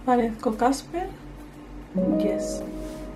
¿Parezco Casper? Yes.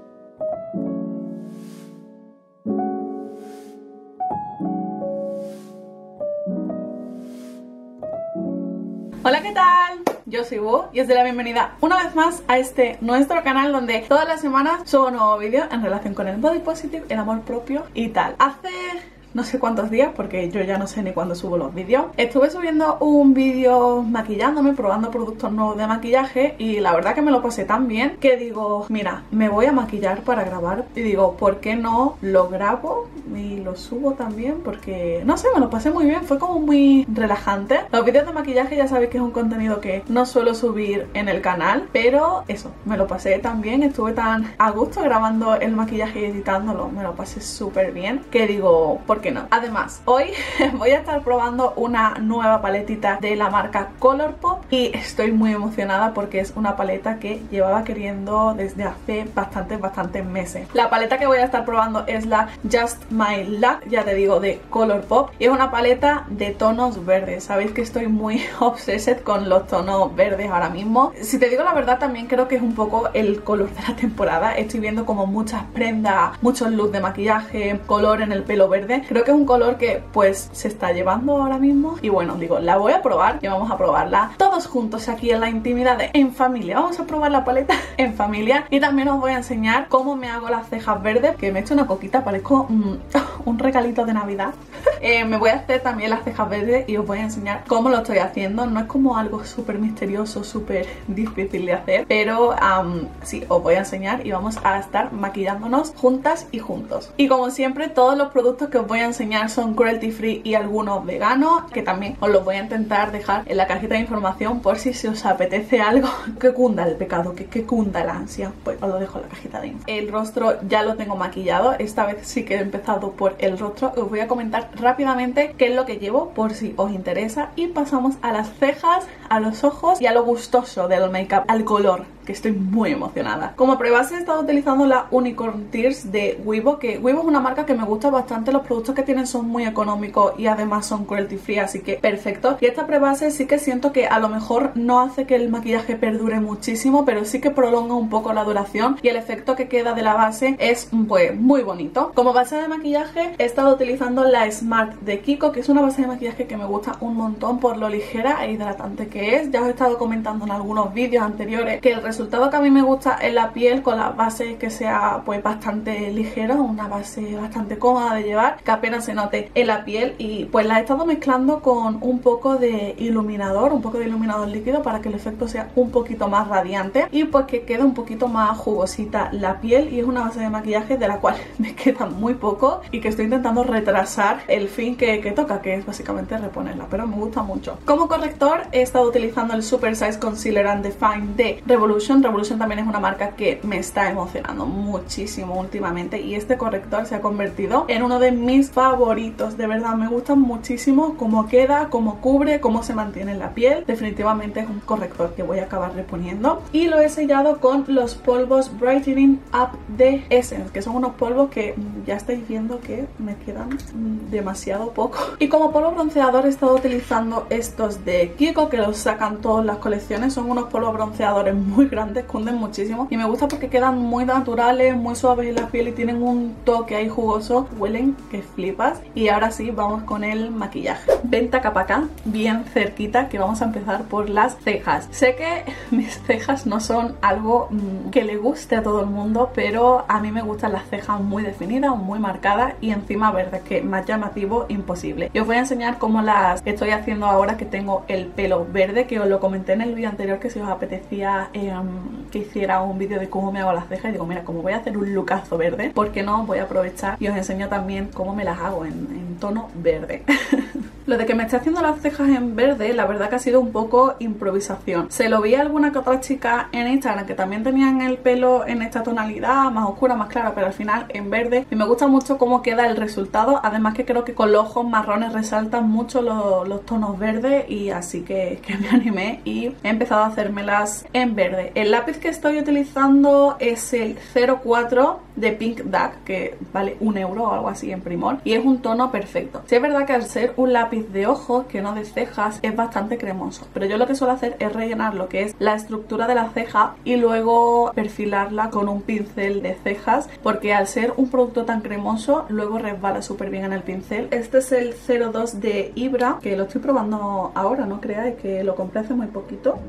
Hola, ¿qué tal? Yo soy Bu y os doy la bienvenida una vez más a este nuestro canal donde todas las semanas subo un nuevo vídeo en relación con el body positive, el amor propio y tal. Hace no sé cuántos días, porque yo ya no sé ni cuándo subo los vídeos, estuve subiendo un vídeo maquillándome, probando productos nuevos de maquillaje, y la verdad que me lo pasé tan bien que digo, mira, me voy a maquillar para grabar, y digo, ¿por qué no lo grabo y lo subo también? Porque, no sé, me lo pasé muy bien, fue como muy relajante. Los vídeos de maquillaje ya sabéis que es un contenido que no suelo subir en el canal, pero eso, me lo pasé tan bien, estuve tan a gusto grabando el maquillaje y editándolo, me lo pasé súper bien, que digo, ¿por qué no? Además, hoy voy a estar probando una nueva paletita de la marca Colourpop y estoy muy emocionada porque es una paleta que llevaba queriendo desde hace bastantes meses. La paleta que voy a estar probando es la Just My Luck, ya te digo, de Colourpop, y es una paleta de tonos verdes. Sabéis que estoy muy obsessed con los tonos verdes ahora mismo. Si te digo la verdad, también creo que es un poco el color de la temporada. Estoy viendo como muchas prendas, muchos looks de maquillaje, color en el pelo verde. Creo que es un color que pues se está llevando ahora mismo y bueno, digo, la voy a probar y vamos a probarla todos juntos aquí en la intimidad en familia. Vamos a probar la paleta en familia y también os voy a enseñar cómo me hago las cejas verdes, que me he hecho una coquita, parezco un regalito de Navidad. Me voy a hacer también las cejas verdes y os voy a enseñar cómo lo estoy haciendo. No es como algo súper misterioso, súper difícil de hacer, pero sí, os voy a enseñar y vamos a estar maquillándonos juntas y juntos. Y como siempre, todos los productos que os voy a enseñar son cruelty free y algunos veganos, que también os los voy a intentar dejar en la cajita de información por si se os apetece algo que cunda el pecado, que cunda la ansia, pues os lo dejo en la cajita de info. El rostro ya lo tengo maquillado, esta vez sí que he empezado por el rostro. Os voy a comentar rápidamente qué es lo que llevo por si os interesa y pasamos a las cejas, a los ojos y a lo gustoso del make-up, al color, que estoy muy emocionada. Como prebase he estado utilizando la Unicorn Tears de Weibo, que Weibo es una marca que me gusta bastante, los productos que tienen son muy económicos y además son cruelty free, así que perfecto. Y esta prebase sí que siento que a lo mejor no hace que el maquillaje perdure muchísimo, pero sí que prolonga un poco la duración y el efecto que queda de la base es pues muy bonito. Como base de maquillaje he estado utilizando la Smart de Kiko, que es una base de maquillaje que me gusta un montón por lo ligera e hidratante que es. Ya os he estado comentando en algunos vídeos anteriores que el resultado que a mí me gusta en la piel con la base que sea pues bastante ligera, una base bastante cómoda de llevar, que apenas se note en la piel, y pues la he estado mezclando con un poco de iluminador, líquido para que el efecto sea un poquito más radiante y pues que quede un poquito más jugosita la piel. Y es una base de maquillaje de la cual me queda muy poco y que estoy intentando retrasar el fin que toca, que es básicamente reponerla, pero me gusta mucho. Como corrector he estado utilizando el Super Size Concealer and Define de Revolution. Revolution también es una marca que me está emocionando muchísimo últimamente y este corrector se ha convertido en uno de mis favoritos. De verdad me gusta muchísimo cómo queda, cómo cubre, cómo se mantiene en la piel. Definitivamente es un corrector que voy a acabar reponiendo y lo he sellado con los polvos Brightening Up de Essence, que son unos polvos que ya estáis viendo que me quedan demasiado poco. Y como polvo bronceador he estado utilizando estos de Kiko, que los sacan todas las colecciones. Son unos polvos bronceadores muy grandes, cunden muchísimo y me gusta porque quedan muy naturales, muy suaves en la piel y tienen un toque ahí jugoso, huelen que flipas. Y ahora sí, vamos con el maquillaje. Vente acá para acá, bien cerquita, que vamos a empezar por las cejas. Sé que mis cejas no son algo que le guste a todo el mundo, pero a mí me gustan las cejas muy definidas, muy marcadas y encima verdes, que más llamativo imposible. Y os voy a enseñar cómo las estoy haciendo ahora que tengo el pelo verde, que os lo comenté en el vídeo anterior, que si os apetecía que hiciera un vídeo de cómo me hago las cejas. Y digo, mira, como voy a hacer un lookazo verde, ¿por qué no? Voy a aprovechar y os enseño también cómo me las hago en tono verde. Lo de que me esté haciendo las cejas en verde, la verdad que ha sido un poco improvisación. Se lo vi a alguna que otra chica en Instagram que también tenían el pelo en esta tonalidad, más oscura, más clara, pero al final en verde. Y me gusta mucho cómo queda el resultado. Además que creo que con los ojos marrones resaltan mucho los tonos verdes, y así que me animé y he empezado a hacérmelas en verde. El lápiz que estoy utilizando es el 04 de Pink Duck, que vale 1 euro o algo así en Primor, y es un tono perfecto. Sí, es verdad que al ser un lápiz lápiz de ojos que no de cejas es bastante cremoso, pero yo lo que suelo hacer es rellenar lo que es la estructura de la ceja y luego perfilarla con un pincel de cejas, porque al ser un producto tan cremoso luego resbala súper bien en el pincel. Este es el 02 de Ibra, que lo estoy probando ahora, no creáis que lo compré hace muy poquito.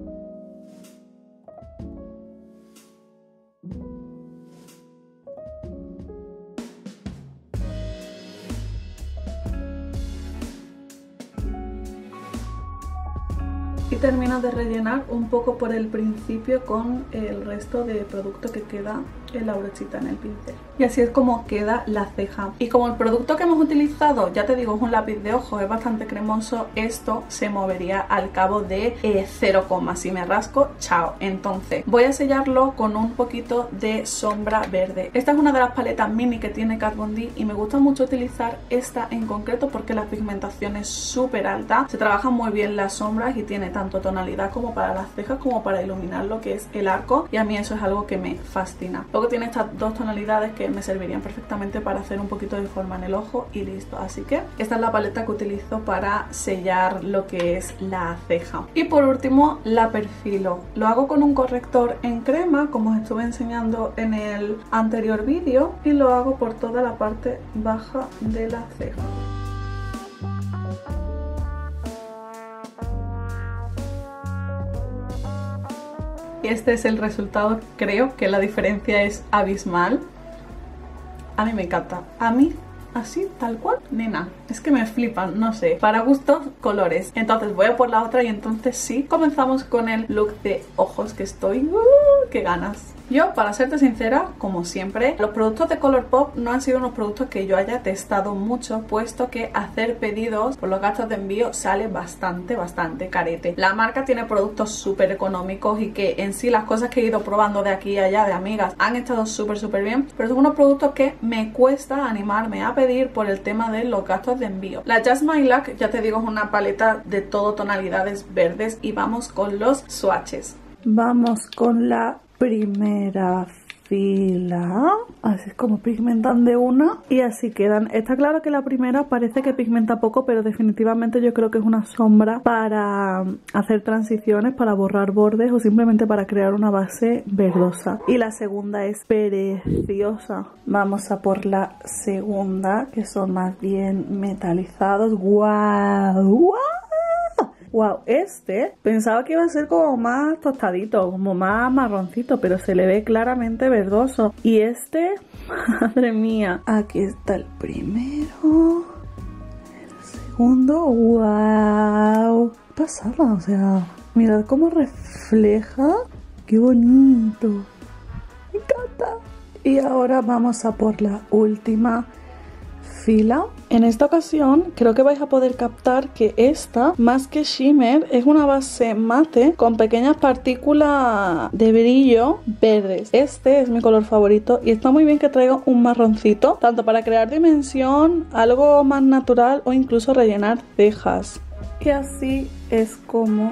Y termino de rellenar un poco por el principio con el resto de producto que queda en la brochita en el pincel. Y así es como queda la ceja. Y como el producto que hemos utilizado, ya te digo, es un lápiz de ojo, es bastante cremoso, esto se movería al cabo de 0, si me rasco, chao. Entonces voy a sellarlo con un poquito de sombra verde. Esta es una de las paletas mini que tiene Kat Von D y me gusta mucho utilizar esta en concreto porque la pigmentación es súper alta, se trabajan muy bien las sombras y tiene tanto tonalidad como para las cejas como para iluminar lo que es el arco, y a mí eso es algo que me fascina. Luego tiene estas dos tonalidades que me servirían perfectamente para hacer un poquito de forma en el ojo y listo. Así que esta es la paleta que utilizo para sellar lo que es la ceja. Y por último la perfilo. Lo hago con un corrector en crema, como os estuve enseñando en el anterior vídeo, y lo hago por toda la parte baja de la ceja. Y este es el resultado. Creo que la diferencia es abismal. A mí me encanta. A mí, así, tal cual, nena. Es que me flipan, no sé. Para gustos, colores. Entonces voy a por la otra y entonces sí, comenzamos con el look de ojos que estoy... ¡Qué ganas! Yo, para serte sincera, como siempre, los productos de Colourpop no han sido unos productos que yo haya testado mucho, puesto que hacer pedidos por los gastos de envío sale bastante carete. La marca tiene productos súper económicos y que en sí las cosas que he ido probando de aquí y allá de amigas han estado súper bien, pero son unos productos que me cuesta animarme a pedir por el tema de los gastos de envío. La Just My Luck, ya te digo, es una paleta de todo tonalidades verdes y vamos con los swatches. Vamos con la primera fila, así es como pigmentan de una y así quedan. Está claro que la primera parece que pigmenta poco, pero definitivamente yo creo que es una sombra para hacer transiciones, para borrar bordes o simplemente para crear una base verdosa. Y la segunda es preciosa. Vamos a por la segunda, que son más bien metalizados. ¡Guau! Wow, este pensaba que iba a ser como más tostadito, como más marroncito, pero se le ve claramente verdoso. Y este, madre mía, aquí está el primero, el segundo. Wow, qué pasada, o sea, mirad cómo refleja, qué bonito, me encanta. Y ahora vamos a por la última fila. En esta ocasión creo que vais a poder captar que esta, más que shimmer, es una base mate con pequeñas partículas de brillo verdes. Este es mi color favorito y está muy bien que traiga un marroncito, tanto para crear dimensión, algo más natural o incluso rellenar cejas. Y así es como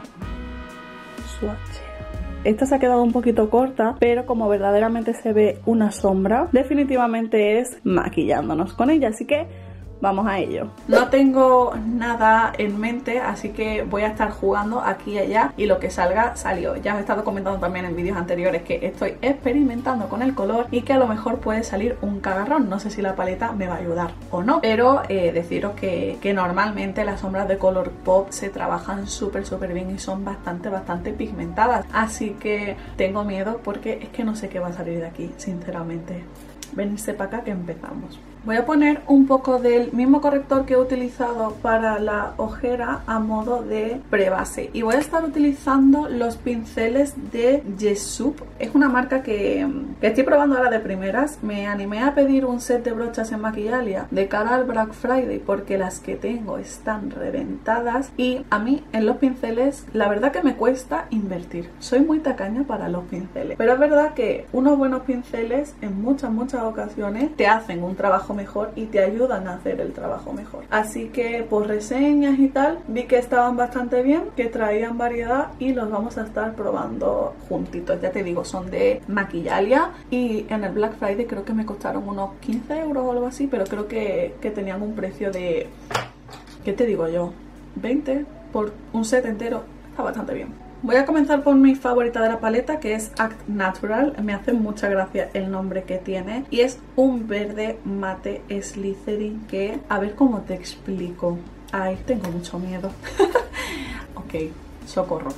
swatch. Esta se ha quedado un poquito corta, pero como verdaderamente se ve una sombra, definitivamente es maquillándonos con ella, así que vamos a ello. No tengo nada en mente, así que voy a estar jugando aquí y allá y lo que salga, salió. Ya os he estado comentando también en vídeos anteriores que estoy experimentando con el color y que a lo mejor puede salir un cagarrón. No sé si la paleta me va a ayudar o no, pero deciros que normalmente las sombras de Colourpop se trabajan súper bien y son bastante pigmentadas. Así que tengo miedo porque es que no sé qué va a salir de aquí, sinceramente. Venirse para acá que empezamos. Voy a poner un poco del mismo corrector que he utilizado para la ojera a modo de prebase. Y voy a estar utilizando los pinceles de Yesup. Es una marca que estoy probando ahora de primeras. Me animé a pedir un set de brochas en Maquillalia de cara al Black Friday porque las que tengo están reventadas. Y a mí en los pinceles la verdad que me cuesta invertir. Soy muy tacaña para los pinceles. Pero es verdad que unos buenos pinceles en muchas ocasiones te hacen un trabajo mejor y te ayudan a hacer el trabajo mejor. Así que por reseñas y tal vi que estaban bastante bien, que traían variedad y los vamos a estar probando juntitos. Ya te digo, son de Maquillalia y en el Black Friday creo que me costaron unos 15 euros o algo así, pero creo que tenían un precio de... ¿Qué te digo yo? 20 por un set entero, está bastante bien. Voy a comenzar por mi favorita de la paleta, que es Act Natural. Me hace mucha gracia el nombre que tiene y es un verde mate Slytherin que, a ver cómo te explico. Ay, tengo mucho miedo. Ok, socorro.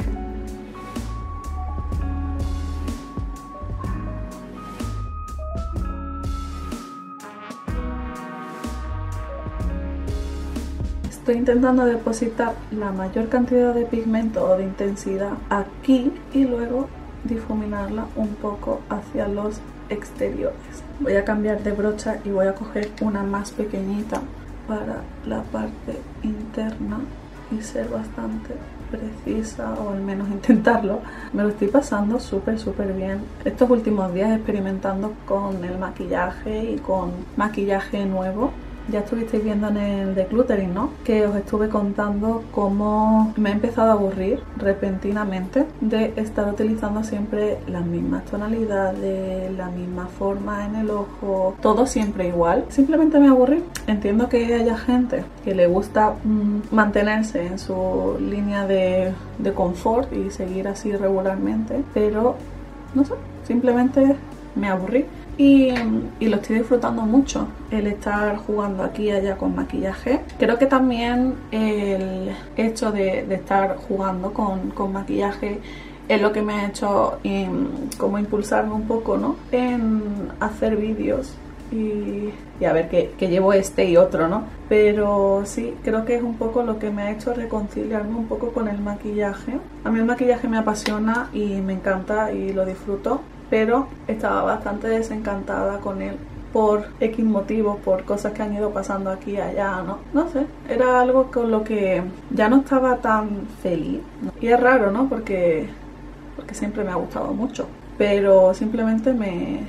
Estoy intentando depositar la mayor cantidad de pigmento o de intensidad aquí y luego difuminarla un poco hacia los exteriores. Voy a cambiar de brocha y voy a coger una más pequeñita para la parte interna y ser bastante precisa, o al menos intentarlo. Me lo estoy pasando súper bien estos últimos días experimentando con el maquillaje y con maquillaje nuevo. Ya estuvisteis viendo en el decluttering, ¿no? Que os estuve contando cómo me he empezado a aburrir repentinamente de estar utilizando siempre las mismas tonalidades, la misma forma en el ojo, todo siempre igual. Simplemente me aburrí. Entiendo que haya gente que le gusta mantenerse en su línea de confort y seguir así regularmente, pero no sé, simplemente me aburrí. Y lo estoy disfrutando mucho, el estar jugando aquí y allá con maquillaje. Creo que también el hecho de estar jugando con maquillaje es lo que me ha hecho como impulsarme un poco, ¿no? En hacer vídeos y a ver que llevo este y otro, ¿no? Pero sí, creo que es un poco lo que me ha hecho reconciliarme un poco con el maquillaje. A mí el maquillaje me apasiona y me encanta y lo disfruto, pero estaba bastante desencantada con él por X motivos, por cosas que han ido pasando aquí y allá, ¿no? No sé, era algo con lo que ya no estaba tan feliz, ¿no? Y es raro, ¿no? Porque siempre me ha gustado mucho, pero simplemente me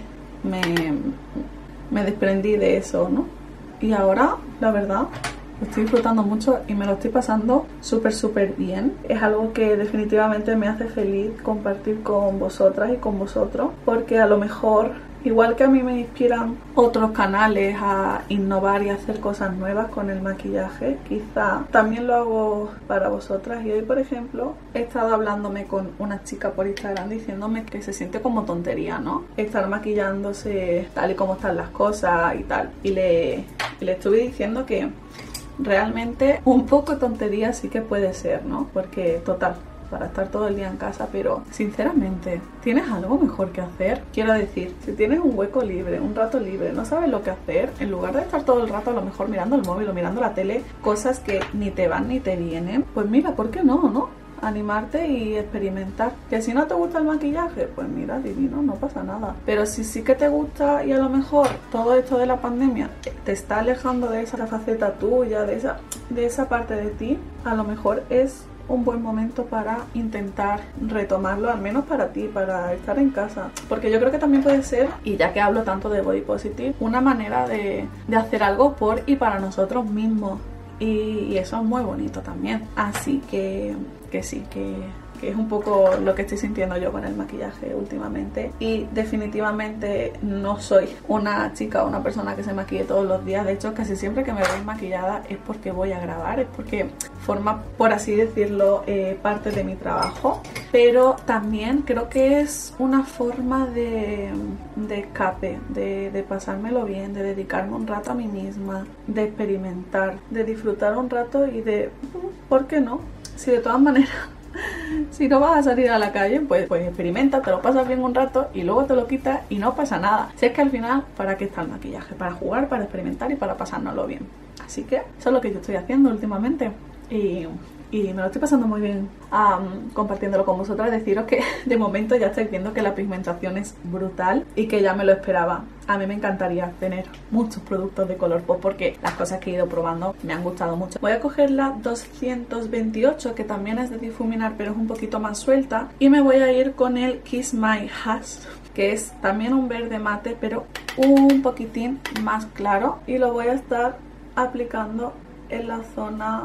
desprendí de eso, ¿no? Y ahora, la verdad, lo estoy disfrutando mucho y me lo estoy pasando súper bien. Es algo que definitivamente me hace feliz compartir con vosotras y con vosotros, porque a lo mejor, igual que a mí me inspiran otros canales a innovar y hacer cosas nuevas con el maquillaje, quizá también lo hago para vosotras. Y hoy, por ejemplo, he estado hablándome con una chica por Instagram diciéndome que se siente como tontería, ¿no? Estar maquillándose tal y como están las cosas y tal. Y le estuve diciendo que realmente un poco tontería sí que puede ser, ¿no? Porque total, para estar todo el día en casa, pero sinceramente, ¿tienes algo mejor que hacer? Quiero decir, si tienes un hueco libre, un rato libre, no sabes lo que hacer, en lugar de estar todo el rato a lo mejor mirando el móvil o mirando la tele, cosas que ni te van ni te vienen, pues mira, ¿por qué no, no? Animarte y experimentar. Que si no te gusta el maquillaje, pues mira, divino, no pasa nada. Pero si sí que te gusta y a lo mejor todo esto de la pandemia te está alejando de esa faceta tuya, de esa parte de ti, a lo mejor es un buen momento para intentar retomarlo, al menos para ti, para estar en casa. Porque yo creo que también puede ser, y ya que hablo tanto de body positive, una manera de hacer algo por y para nosotros mismos. Y eso es muy bonito también. Así que sí, que es un poco lo que estoy sintiendo yo con el maquillaje últimamente. Y definitivamente no soy una chica o una persona que se maquille todos los días. De hecho, casi siempre que me veis maquillada es porque voy a grabar, es porque forma, por así decirlo, parte de mi trabajo. Pero también creo que es una forma de escape, de pasármelo bien, de dedicarme un rato a mí misma, de experimentar, de disfrutar un rato y de, ¿por qué no? Si de todas maneras, si no vas a salir a la calle, pues experimenta, te lo pasas bien un rato y luego te lo quitas y no pasa nada. Si es que al final, ¿para qué está el maquillaje? Para jugar, para experimentar y para pasárnoslo bien. Así que eso es lo que yo estoy haciendo últimamente y me lo estoy pasando muy bien compartiéndolo con vosotras. Deciros que de momento ya estáis viendo que la pigmentación es brutal y que ya me lo esperaba. A mí me encantaría tener muchos productos de Colourpop porque las cosas que he ido probando me han gustado mucho. Voy a coger la 228, que también es de difuminar pero es un poquito más suelta, y me voy a ir con el Kiss My Ass, que es también un verde mate pero un poquitín más claro, y lo voy a estar aplicando en la zona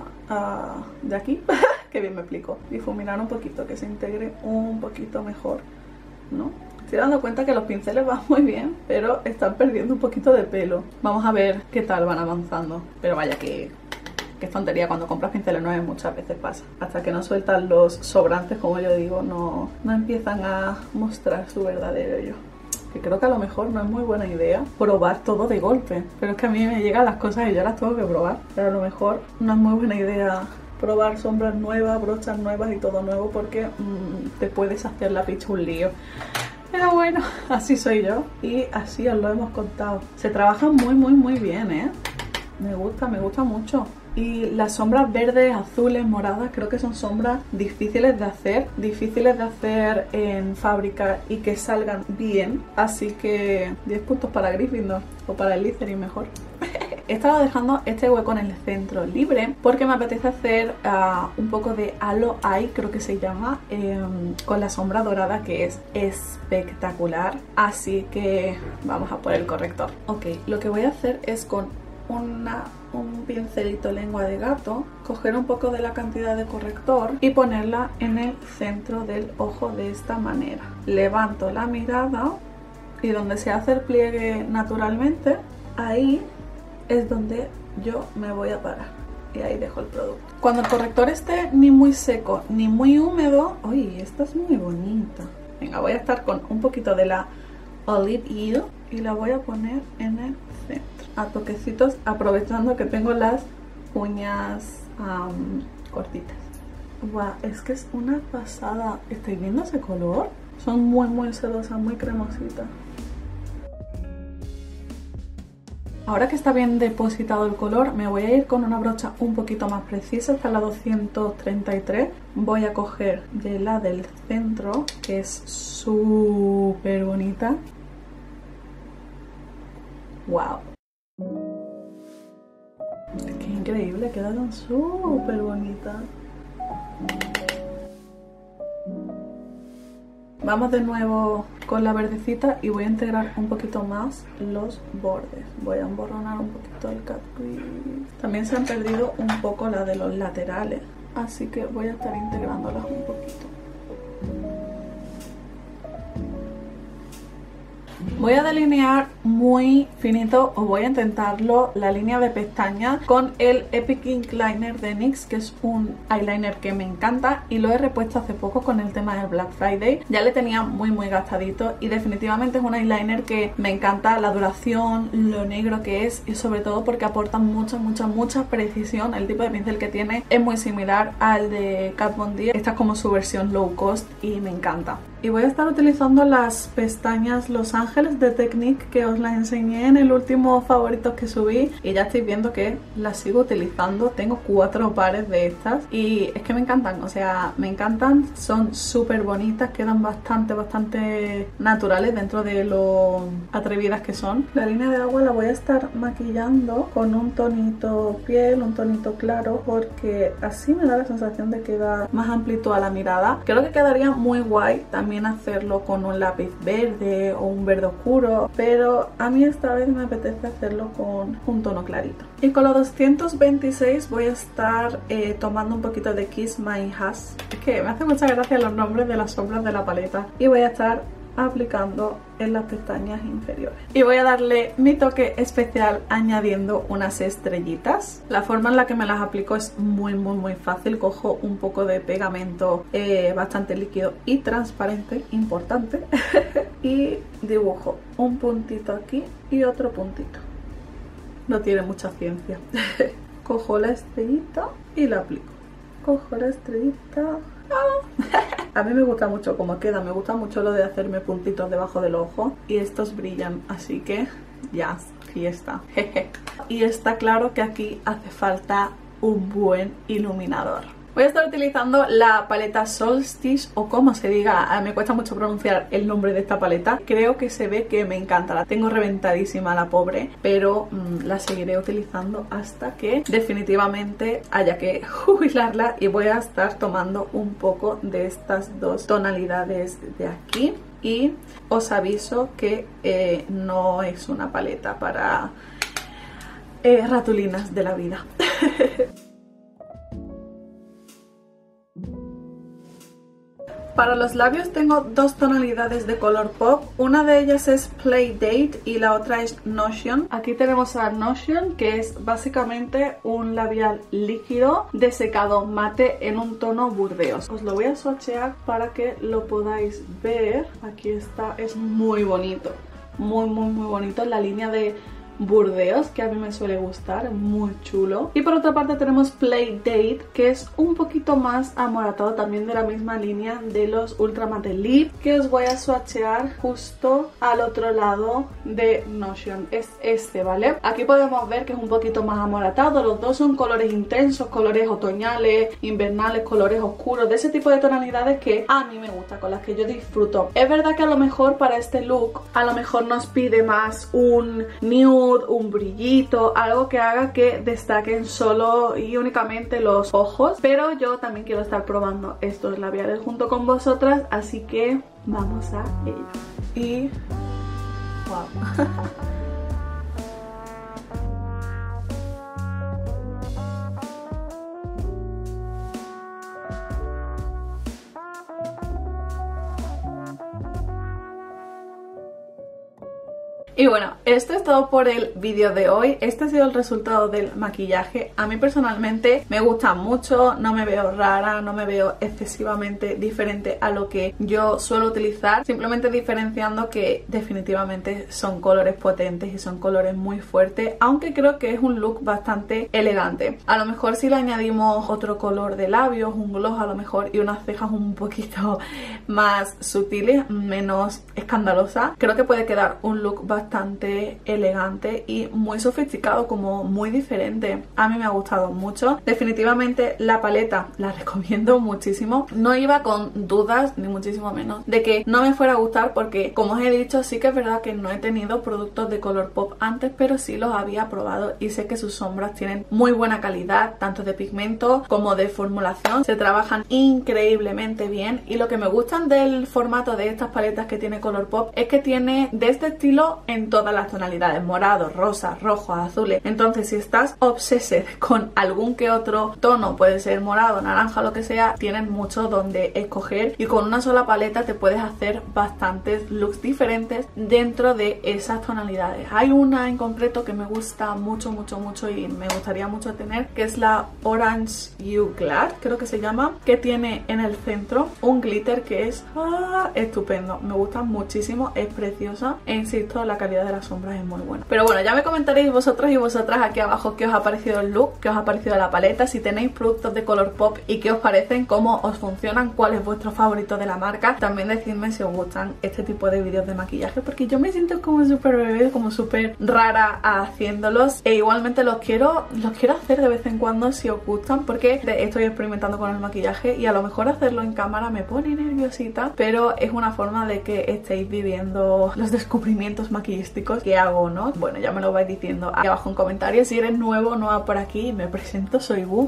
de aquí. Que bien me explico. Difuminar un poquito, que se integre un poquito mejor, ¿no? Estoy dando cuenta que los pinceles van muy bien, pero están perdiendo un poquito de pelo. Vamos a ver qué tal van avanzando. Pero vaya que que es tontería, cuando compras pinceles nuevos muchas veces pasa. Hasta que no sueltan los sobrantes, como yo digo, no empiezan a mostrar su verdadero yo. Que creo que a lo mejor no es muy buena idea probar todo de golpe, pero es que a mí me llegan las cosas y yo las tengo que probar. Pero a lo mejor no es muy buena idea probar sombras nuevas, brochas nuevas y todo nuevo, porque te puedes hacer la picha un lío. Pero bueno, así soy yo y así os lo hemos contado. Se trabaja muy bien, ¿eh? Me gusta mucho. Y las sombras verdes, azules, moradas, creo que son sombras difíciles de hacer en fábrica y que salgan bien. Así que 10 puntos para Gryffindor, o para el Slytherin mejor. He estado dejando este hueco en el centro libre porque me apetece hacer un poco de halo eye, creo que se llama, con la sombra dorada, que es espectacular. Así que vamos a por el corrector. Ok, lo que voy a hacer es con un pincelito lengua de gato, coger un poco de la cantidad de corrector y ponerla en el centro del ojo de esta manera. Levanto la mirada y donde se hace el pliegue naturalmente, ahí es donde yo me voy a parar y ahí dejo el producto. Cuando el corrector esté ni muy seco ni muy húmedo, ¡uy! Esta es muy bonita. Venga, voy a estar con un poquito de la Olive Oil y la voy a poner en el centro a toquecitos, aprovechando que tengo las uñas cortitas. Wow, es que es una pasada. ¿Estáis viendo ese color? Son muy sedosas, muy cremositas. Ahora que está bien depositado el color, me voy a ir con una brocha un poquito más precisa. Esta es la 233. Voy a coger de la del centro, que es súper bonita. ¡Wow! ¡Qué increíble! Quedaron súper bonitas. Vamos de nuevo con la verdecita y voy a integrar un poquito más los bordes. Voy a emborronar un poquito el cat crease. También se han perdido un poco la de los laterales, así que voy a estar integrándolas un poquito. Voy a delinear muy finito, o voy a intentarlo, la línea de pestañas con el Epic Ink Liner de NYX, que es un eyeliner que me encanta y lo he repuesto hace poco con el tema del Black Friday. Ya le tenía muy gastadito y definitivamente es un eyeliner que me encanta, la duración, lo negro que es y sobre todo porque aporta mucha precisión. El tipo de pincel que tiene es muy similar al de Kat Von D. Esta es como su versión low cost y me encanta. Y voy a estar utilizando las pestañas Los Ángeles de Technique, que os las enseñé en el último favoritos que subí y ya estáis viendo que las sigo utilizando. Tengo 4 pares de estas y es que me encantan, o sea, me encantan, son súper bonitas, quedan bastante naturales dentro de lo atrevidas que son. La línea de agua la voy a estar maquillando con un tonito piel, un tonito claro, porque así me da la sensación de que da más amplitud a la mirada. Creo que quedaría muy guay también hacerlo con un lápiz verde o un verde oscuro, pero a mí esta vez me apetece hacerlo con un tono clarito. Y con los 226 voy a estar tomando un poquito de Kiss My Ass. Es que me hace mucha gracia los nombres de las sombras de la paleta. Y voy a estar aplicando en las pestañas inferiores y voy a darle mi toque especial añadiendo unas estrellitas. La forma en la que me las aplico es muy fácil. Cojo un poco de pegamento bastante líquido y transparente, importante, y dibujo un puntito aquí y otro puntito. No tiene mucha ciencia. Cojo la estrellita y la aplico. Cojo la estrellita. A mí me gusta mucho cómo queda, me gusta mucho lo de hacerme puntitos debajo del ojo y estos brillan, así que ya, fiesta. Y está claro que aquí hace falta un buen iluminador. Voy a estar utilizando la paleta Solstice, o como se diga, me cuesta mucho pronunciar el nombre de esta paleta. Creo que se ve que me encanta, la tengo reventadísima la pobre, pero la seguiré utilizando hasta que definitivamente haya que jubilarla. Y voy a estar tomando un poco de estas dos tonalidades de aquí. Y os aviso que no es una paleta para ratulinas de la vida. Para los labios tengo dos tonalidades de color pop. Una de ellas es Playdate y la otra es Notion. Aquí tenemos a Notion, que es básicamente un labial líquido de secado mate en un tono burdeos. Os lo voy a swatchear para que lo podáis ver. Aquí está, es muy bonito. Muy bonito. La línea de burdeos, que a mí me suele gustar, muy chulo. Y por otra parte tenemos Playdate, que es un poquito más amoratado, también de la misma línea de los Ultra Matte Lip, que os voy a swatchear justo al otro lado de Notion. Es este, ¿vale? Aquí podemos ver que es un poquito más amoratado. Los dos son colores intensos, colores otoñales, invernales, colores oscuros, de ese tipo de tonalidades que a mí me gusta, con las que yo disfruto. Es verdad que a lo mejor para este look a lo mejor nos pide más un nude, un brillito, algo que haga que destaquen solo y únicamente los ojos, pero yo también quiero estar probando estos labiales junto con vosotras, así que vamos a ello. Y wow. Y bueno, esto es todo por el vídeo de hoy. Este ha sido el resultado del maquillaje. A mí personalmente me gusta mucho, no me veo rara, no me veo excesivamente diferente a lo que yo suelo utilizar, simplemente diferenciando que definitivamente son colores potentes y son colores muy fuertes, aunque creo que es un look bastante elegante. A lo mejor si le añadimos otro color de labios, un gloss a lo mejor, y unas cejas un poquito más sutiles, menos escandalosas, creo que puede quedar un look bastante elegante y muy sofisticado, como muy diferente. A mí me ha gustado mucho. Definitivamente la paleta la recomiendo muchísimo. No iba con dudas, ni muchísimo menos, de que no me fuera a gustar, porque como os he dicho, sí que es verdad que no he tenido productos de color pop antes, pero sí los había probado y sé que sus sombras tienen muy buena calidad, tanto de pigmento como de formulación. Se trabajan increíblemente bien, y lo que me gustan del formato de estas paletas que tiene color pop es que tiene de este estilo en todas las tonalidades: morado, rosa, rojo, azules. Entonces si estás obsesed con algún que otro tono, puede ser morado, naranja, lo que sea, tienen mucho donde escoger, y con una sola paleta te puedes hacer bastantes looks diferentes dentro de esas tonalidades. Hay una en concreto que me gusta mucho y me gustaría mucho tener, que es la Orange You Glad, creo que se llama, que tiene en el centro un glitter que es estupendo. Me gusta muchísimo, es preciosa e insisto, la calidad de las sombras es muy buena. Pero bueno, ya me comentaréis vosotros y vosotras aquí abajo qué os ha parecido el look, qué os ha parecido la paleta, si tenéis productos de color pop y qué os parecen, cómo os funcionan, cuál es vuestro favorito de la marca. También decidme si os gustan este tipo de vídeos de maquillaje, porque yo me siento como súper bebé, como súper rara haciéndolos, e igualmente los quiero hacer de vez en cuando si os gustan, porque estoy experimentando con el maquillaje y a lo mejor hacerlo en cámara me pone nerviosita, pero es una forma de que estéis viviendo los descubrimientos maquillísticos que hago, ¿no? Bueno, ya me lo vais diciendo aquí abajo en comentarios. Si eres nuevo o nueva por aquí, me presento, soy Bu.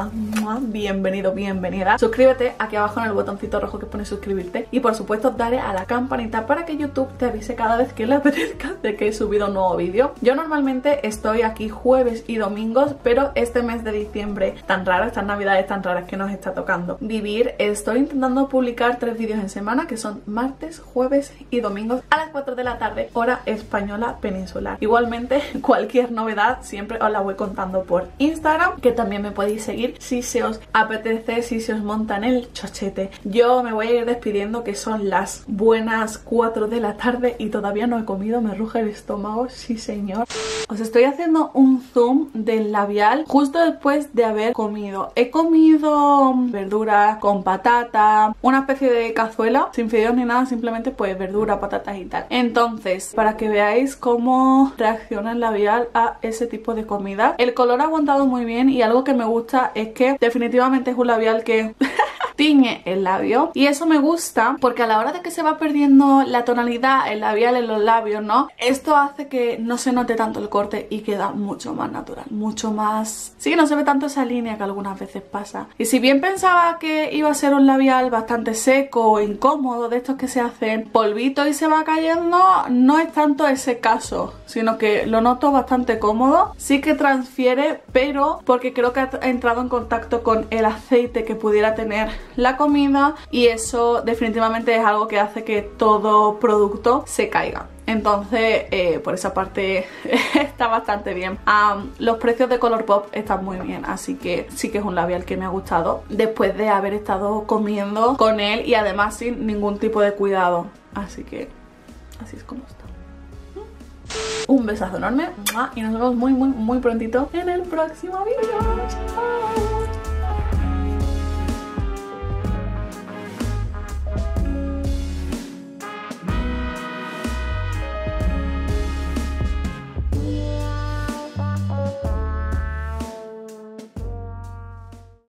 Bienvenido, bienvenida. Suscríbete aquí abajo en el botoncito rojo que pone suscribirte, y por supuesto dale a la campanita para que YouTube te avise cada vez que le apetezca de que he subido un nuevo vídeo. Yo normalmente estoy aquí jueves y domingos, pero este mes de diciembre tan raro, estas navidades tan raras que nos está tocando vivir, estoy intentando publicar 3 vídeos en semana, que son martes, jueves y domingos a las 4 de la tarde, hora española peninsular. Igualmente, cualquier novedad siempre os la voy contando por Instagram, que también me podéis seguir si se os apetece, si se os monta en el chochete. Yo me voy a ir despidiendo, que son las buenas 4 de la tarde y todavía no he comido, me ruge el estómago, sí señor. Os estoy haciendo un zoom del labial justo después de haber comido. He comido verduras con patata, una especie de cazuela, sin fideos ni nada, simplemente pues verdura, patatas y tal. Entonces, para que veáis cómo reacciona el labial a ese tipo de comida. El color ha aguantado muy bien, y algo que me gusta es que definitivamente es un labial que tiñe el labio, y eso me gusta porque a la hora de que se va perdiendo la tonalidad, el labial en los labios, ¿no? Esto hace que no se note tanto el corte y queda mucho más natural, mucho más... Sí, no se ve tanto esa línea que algunas veces pasa. Y si bien pensaba que iba a ser un labial bastante seco o incómodo, de estos que se hacen polvito y se va cayendo, no es tanto ese caso, sino que lo noto bastante cómodo. Sí que transfiere, pero porque creo que ha entrado en contacto con el aceite que pudiera tener la comida y eso definitivamente es algo que hace que todo producto se caiga. Entonces, por esa parte está bastante bien. Los precios de Colourpop están muy bien, así que sí que es un labial que me ha gustado después de haber estado comiendo con él y además sin ningún tipo de cuidado. Así que así es como está. Un besazo enorme y nos vemos muy prontito en el próximo vídeo. Chao.